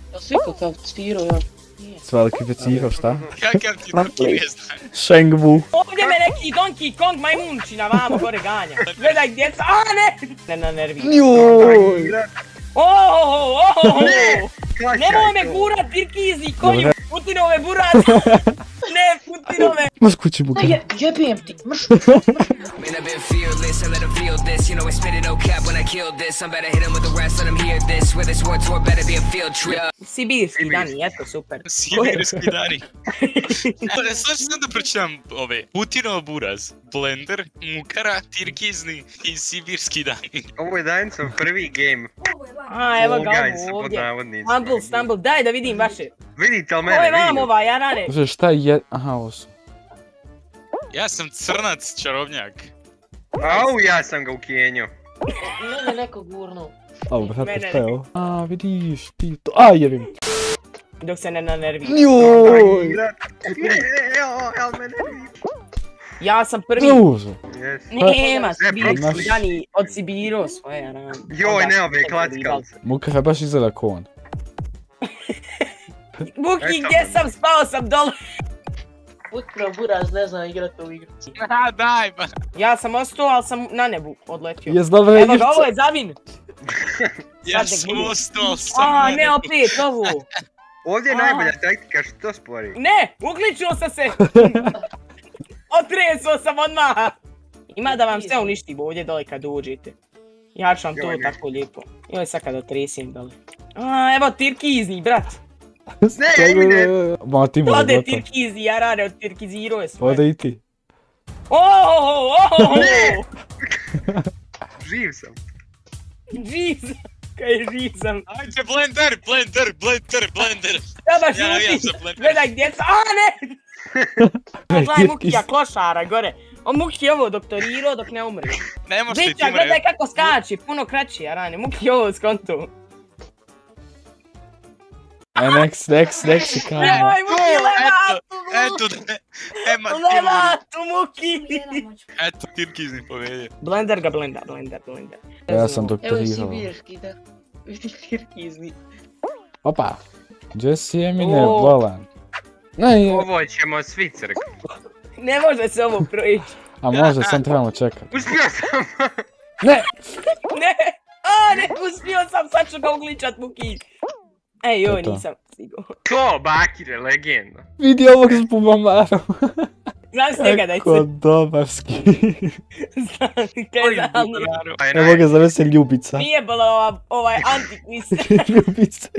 Jel si ikad kvalificirao još? Kvalificirao šta? Kakav ti to pjesna? Shengbu. Ovdje me neki Donkey Kong majmunčina vamo gore ganja. Gledaj gdje sam, a ne! Ne na nervi. Njoj! Nemoj me gurat, Tirkizi, konju, Putinove buraze! Ne, Putinove! Maš kući buka. Jebijem ti, mrš. Man, I've been fearless, I let them feel this. You know I spit it no cap when I kill this. I'm better hit them with the rest, let them hear this. Where this war tour better be a field trip. Sibirski dani, eto, super. Sibirski dani. Sad ću sam da pročitam ove. Putinov buraz, Blender, Mukara, Tirkizni i Sibirski dani. Ovo je Dancov prvi game. A, evo ga ovo ovdje. Stumble, daj da vidim vaše. Vidite li mene, Ovo je vam vidim. ova, Jarane. Znači šta je... Aha, ovo su. Ja sam crnac čarobnjak. Au, ja sam ga ukijenio. Mene neko gurnuo. Au, brate, šta je ovo? A, vidiš, ti to... A, jebim. Dok se ne nanervi. Njoj! Ja sam prvi. Uzo. Nema, prošli. Sibirski dani, od Sibiro svoje, Jarane. Joj, ne ove klackalce. Muka baš izgleda ko on. Buki, gdje sam, spao sam dole. Putinov buraz ne zna igrat u igru. A, daj ba. Ja sam ostao, ali sam na nebu odletio. Jes dobra Evo ga, igrica. ovo je Zavin. Ja Sad sam ne ostao sam A, na ne, nebu. opet ovo. Ovdje je najbolja taktika, što spori. Ne, uključio sam se. Otresao sam odmah. Ima da vam sve uništim ovdje dole kad uđete. Ja ću vam to tako lijepo. Joj, sad kad otresim dole. A, evo Tirkizni, brat. Ne, Emine! Ma ti mora Ode gotovo. Tirkizi, Jarane, od Tirkiziro je svoje. Ode i ti. Ne! Živ sam. Živ sam. Kaj živ sam. Ajde, Blender. Da baš Ja navijam Muki. za Blender. Gledaj gdje sam. A ne! Gledaj Mukija klošara gore. On Muki je ovo doktorirao dok ne umre. Ne možeš ti Bića, umre. gledaj kako skači, puno kraći, Jarane. Muki je ovo skonto. Next si kamo. Nemoj Muki, levatu! Eto, Ema, Levatu, Muki! eto, Tirkizni povedje. Blender ga blenda. Ja sam Evo je doktorirao. Sibirski, da. Tirkizni. Opa. Gdje si Emine O. bolan? Ne, Ovo ćemo svi crkvi. Ne može se ovo proići. a može, sam trebamo čekat. Uspio sam! Ne! Ne! A ne, uspio sam, sad ću ga ugličat Muki. Ej, joj, To. nisam stigao. To, Bakire, legenda. Vidi ovog s bubamarom. Znaš njega da je Kako dobarski. Znam, kaj znam. Evo ga zove se Ljubica. Nije bilo ovaj antikvist. Ljubice.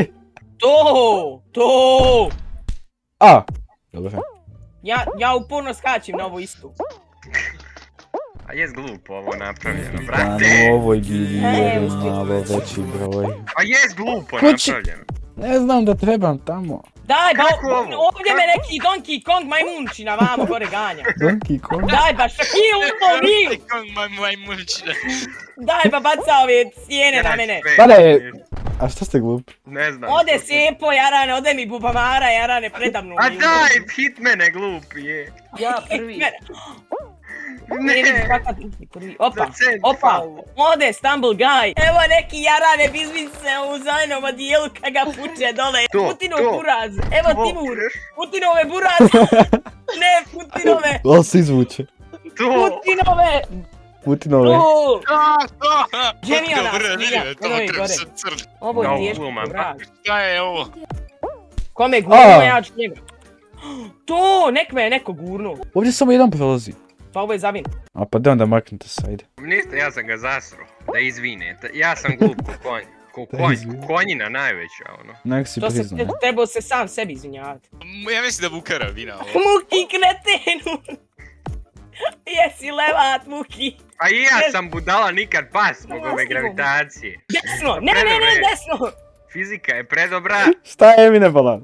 To! A! Dobro. Ja uporno skačim na ovo istu. A jes glupo ovo napravljeno, Da, brate. no ovoj gidi je malo veći broj. A jes glupo Kući. napravljeno. Ne znam da trebam tamo. Daj, Kako ovo? ovdje me neki Donkey Kong majmunčina vamo gore ganja. Donkey Kong? Daj ba, Shaquille O'Neal! Majmunčina. Daj ba, baca ove cijene na mene. Pare! A šta ste glupi? Ne znam. Ode Sepo, Jarane, ode mi Bubamara, Jarane, predamno. A daj, hit mene glupi je. Ja prvi. Ne vidim Ne. kakav ti prvi. Opa, Docent opa, faul. ode Stumble Guy. Evo neki Jarane bizmise u zajnom odijelu kad ga puče dole. To, Putinov to. buraz. Evo To, Timur. još. Putinove buraz. Ne, Putinove. Ovo se izvuče. To. Putinove. Putinove. To. Genijalna Genijalna smija. Evo i gore. Ovo No, je teško gluman, buraz. Šta je ovo? Kome gurno, ja ću njega. To, nek me je neko gurno. Ovdje samo jedan prolazi. Pa ovo je Zavin. A pa da onda maknite se, ajde. Niste, ja sam ga zasro. Da izvinete. Ja sam glup ko konj. Ko konj, konjina najveća, ono. Nek si To se priznao. trebao se sam sebi izvinjavati. Ja mislim da Vukara vina ovo. Muki kretenu! Jesi levat, Muki! A i ja sam budala nikad pas zbog ove gravitacije. Desno! Ne, desno! Fizika je predobra. Šta je Emine bolan?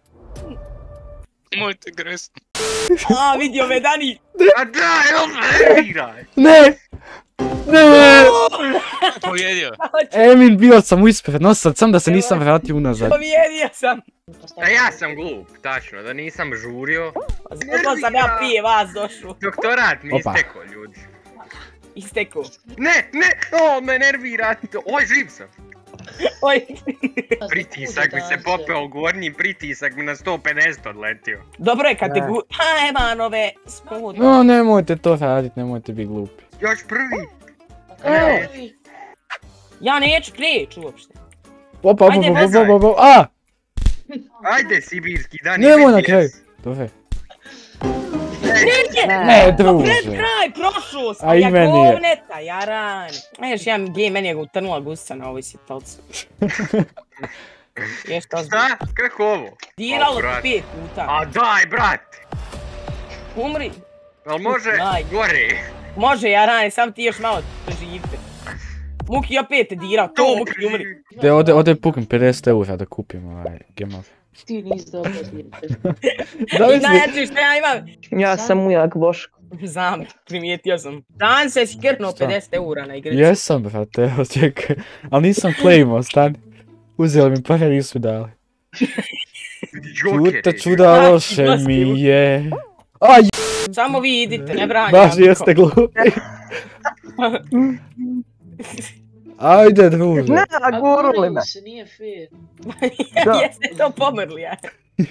Mojte gresno. A, vidio me, Dani! A daj, nerviraj. Ne! Ne! Pobjedio. Emin, bio sam ispred, no sad sam da se nisam vratio unazad. Pobjedio sam! A ja sam glup, tačno, da nisam žurio. Zato sam ja prije vas došao. Doktorat mi Opa. istekao, ljudi. Istekao. Ne, o, me nervirate. Oj, živ sam. Oj. Pritisak mi se popeo, gornji pritisak mi na 150 odletio. Dobro je kad te gu... Ha, Emanove, spod. No, nemojte to radit, nemojte biti glupi. Još prvi. Ja neću kreći uopšte. Opa, Ajde, vezaj. a! Ajde, sibirski, dan Nemoj na kraju. Dobro. Ne, druže. Pred kraj, prošao sam, A i ja meni je. govneta, jaran. Još jedan game, meni je utrnula gusa na ovoj situaciji. Jeste ozbiljno. Šta? Kako ovo? Diralo O, ti brat. 5 puta. A daj, brat! Umri. Jel može Daj. gore? Može, jarane, sam ti još malo preživite. Muki opet te dirao, to Muki umri. Ode puknem 50 eura da kupim ovaj game. Ti nisi dobro dirite. Da I misli? najjači šta ja imam. Ja sam ujak Boško. Znam, primijetio sam. Dan se skrnuo Šta? 50 eura na igrici. Jesam, brate, evo čekaj. Ali nisam claimao, stani. Uzeli mi pare, nisu mi dali. Čuta čuda, loše mi je. Aj, Samo vi idite, ne branjam. baš jeste glupi. Ajde, druže. Ne, guruli me. se, nije fair. Da. Jeste to pomrli, ja.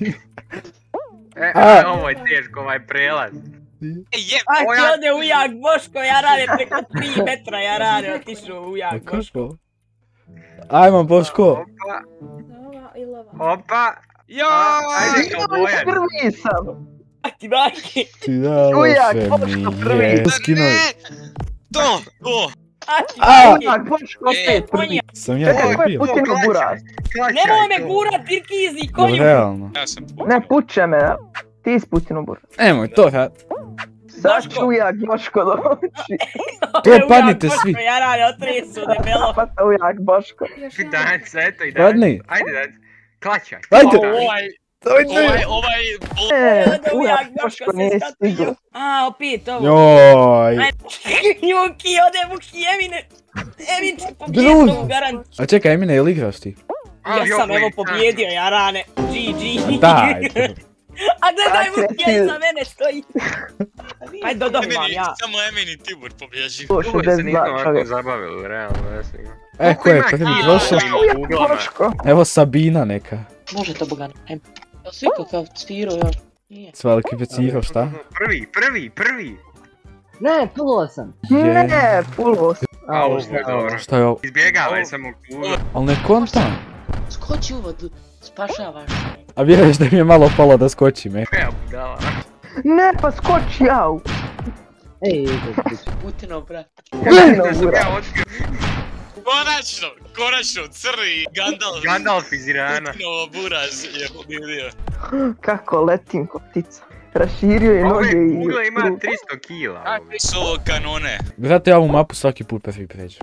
Ovo je teško, ovaj prelaz. Jeb, A ti ode ujak Boško, ja rade preko 3 metra, ja rade otišao ujak Pa Boško. kako? Ajmo, Boško. Opa, opa. Ajde kao bojan. Prvi sam. A ti majke. Ti da, Ujak, loše Boško, mi prvi. je. Skinuo, To! A ti A! majke. Ujak Boško opet prvi. sam ja Čekaj, ko to je bio. Putinu buraz? Nemoj me gurat, Tirkizi, Jel konju. realno? Ja sam Ne, puče me. Ti si Putinu buraz. Nemoj to rad. Sad ću ujak Boško doći. To Ujak padnite Boško, svi. ja rade otresu debelo. Pa to ujak Boško. Danca, eto i danca. Padni. Ajde, danca. Klačaj. Ajde. Ovaj... Ode ujak Ujak Boško Boško se nije skatio. stigao. A, opet ovo. Joj. Muki, ode Muki, Emine. Emin će Druž. pobjedio, garant. A čekaj, Emine, je li igraš ti? Ja sam evo pobjedio, ja rane. GG. Daj. A gledaj A, Muki, kretil. za mene stoji. Ajde, dodobam ja. Samo Emin i Tibor pobježi. To Ovo se nismo 62 ovako čovjek. zabavili, realno, ja sam imao. E, ko je prvi došao? Ujak Boško. Evo Sabina neka. Može to Bogan, ajmo. Ja svi kakav Ciro još. Nije. S veliki peciro, šta? Prvi. Ne, pulo sam. Ne, pulo sam. A, ovo je dobro. Šta je ovo? Izbjegavaj samo kulu. Ali ne kontam. Skoči u vodu, spašavaš. A vjeruješ da mi je malo palo da skočim, e? Ja budala. Ne, pa skoči jau. Ej, Putino, brat. Putinu Da sam buraz. ja otkrio. Konačno, crni Gandalf. Gandalf iz Irana. Putinovo buraz je pobjedio. Kako letim ko ptica. Raširio je Ove noge i... kugla ima 300 kila. Kakve su ovo kanone? Brate, ja ovu mapu svaki put prvi pređu.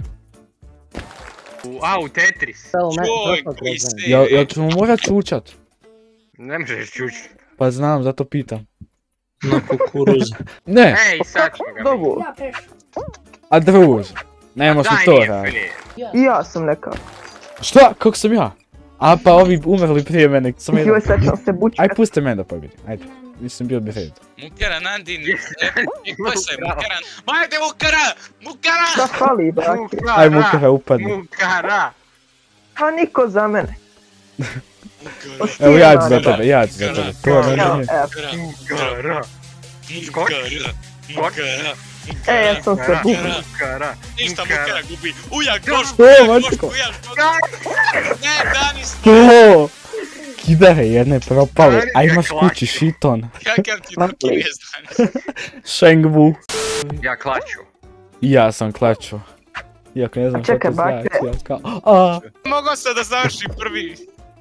U Tetris. to u mene Joj, prošlo koji kroz se... mene. Jel ćemo morat čučat? Ne možeš čući. Pa znam, zato pitam. Na kukuruz. Ne, Ej, sad ću ga. Dobu. a druž. Ne možeš Daj, to nije raditi. fair. I ja sam neka. Šta? Kako sam ja? A pa ovi umrli prije mene. Samo Joj, jedan. sad ćemo se bučkat. Aj, puste mene da pobjedim, ajde. Mislim, bio bi red. Mukara, Nandin, Jesi. ko se Mukara? Majte Mukara! Mukara! Šta fali, brate? Aj, Mukara, upadni. Mukara. Pa niko za mene. Evo, ja ću za tebe, ja ću za tebe. To ne Evo, nije. evo. Mukara. Mukara! Mukara! E, ja sam se bukao. Mukara. Ništa Mukara gubi. Ujak, Boško, Što, ujak, Mačko? Boško, ujak, Boško. Ne, Danis, To! Kidare jedne propale, Danis ga ajmo s kući klačio. šiton. kakav ti drugi vijest Danis? Shengwu. Ja klaču. I ja sam klačo. Iako ne znam što Čekaj, to bakre. znači, ja kao... A, Mogao sam da završim prvi.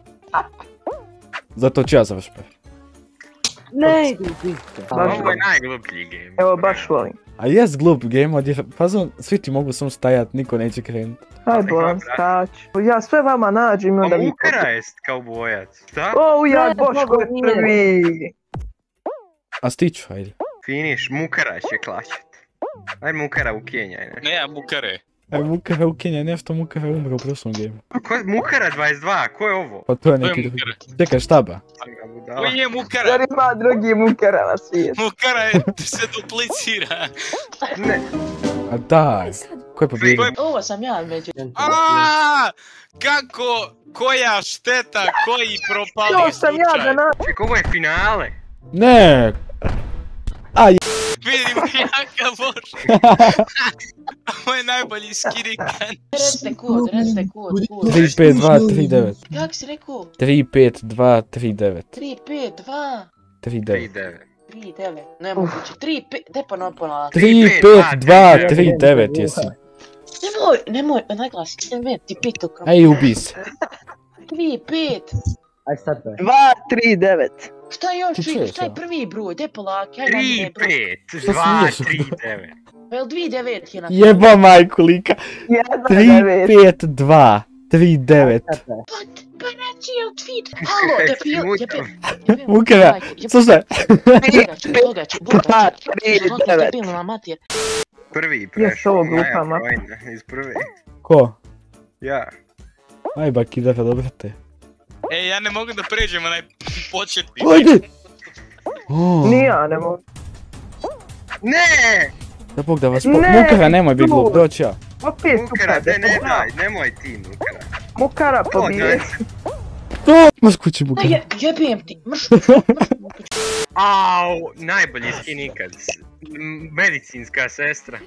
zato ću ja završiti. Ne idu biće. Baš Ovo je najgluplji game. Evo, baš volim. A jes glup game, pazom, svi ti mogu sam stajat, niko neće krenut. Aj, bolam, skači. Ja sve vama nađem i onda A vi... Mukara je kao bojac. Šta? O, ujak, Ne, Boško je Boga, nije. prvi. A stiću, ajde. Finish, Mukara će klačat. Aj Mukara ukenjaj ne. Ne, ja Mukare. Aj, Mukara ukenja, nešto Mukara umre u prošlom gameu. Mukara 22, ko je ovo? Pa to je To je neki drugi. Mukara. Čekaj, šta ba? Ko je Mukara? Jer ima drugi Mukara na svijetu. Mukara se duplicira. Ne, A daj. Sad Ko je pobjedio? Ovo sam ja među. Aaaa! Kako? Koja šteta? Koji propali To sam ja da slučaj? Ček, ovo je finale. Ne! Vidim jaka bož. Ovo je najbolji skirikan. Recite kod. 35239. Kak si rekao? 35239. 352. 39. 39. Nemoguće. 3, 5. Daj ponovno. 35239 jesi. Nemoj, naglasi. Ne, ti pito kao. Ej, ubi se. 3, 5. Aj sad to je. 2, 3, 9. Šta je još? Ti čuješ, Šta je ja? prvi broj? Daj polaki. 3, 5, 2, 3, 9. Pa jel 2, 9 je na... Jeba majku lika. 1, 9. 35239. Pa neći je od feed. Halo, debil. Vukara, slušaj. Prvi Još ovo prešao, glupa Maja mapa. Krojna iz prve. Ko? Ja. Aj baki, da dobro te. Ej, ja ne mogu da pređem onaj početni. Ajde! Oh, Ni ja ne mogu. Ne! da Bog da vas po... Ne, Mukara, nemoj biti glup, doći ja. Opet Mukara, upade. ne daj, nemoj ti Mukara. Mukara pobije. To! Mas kući Mukara. Jebim ti. Mrš. Au, najbolji skin ikad. Medicinska sestra.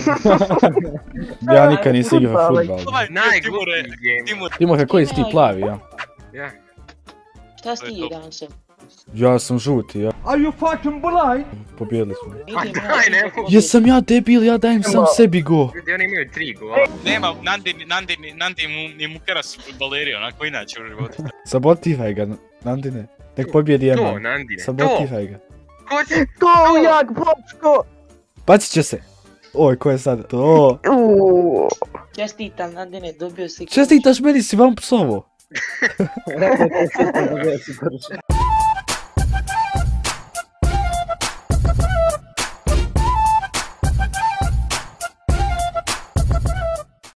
Ja nikad nisam igrao futbal. Ovaj, Najgluplji game. Timur, Timur, koji si ti plavi, ja? Ja. Šta si ti jedan se? Ja sam žuti, ja. Are you fucking blind? Pobjedili smo. Pa daj, ne mogu. Jesam ja debil, ja dajem sam sebi go. Ljudi, oni imaju 3 gola. nema, Nandi je Mukara s futbalerija, onako inače u životu. Sabotivaj ga, Nandine. Nek pobjedi To, Eman. Nandine, to! Sabotivaj ga. Ko će? To jak bočko. Bacit će se. Oj, ko je sad to? Čestitam, Nandine, dobio si... Čestitaš meni, si vam psovo. Rekao je super.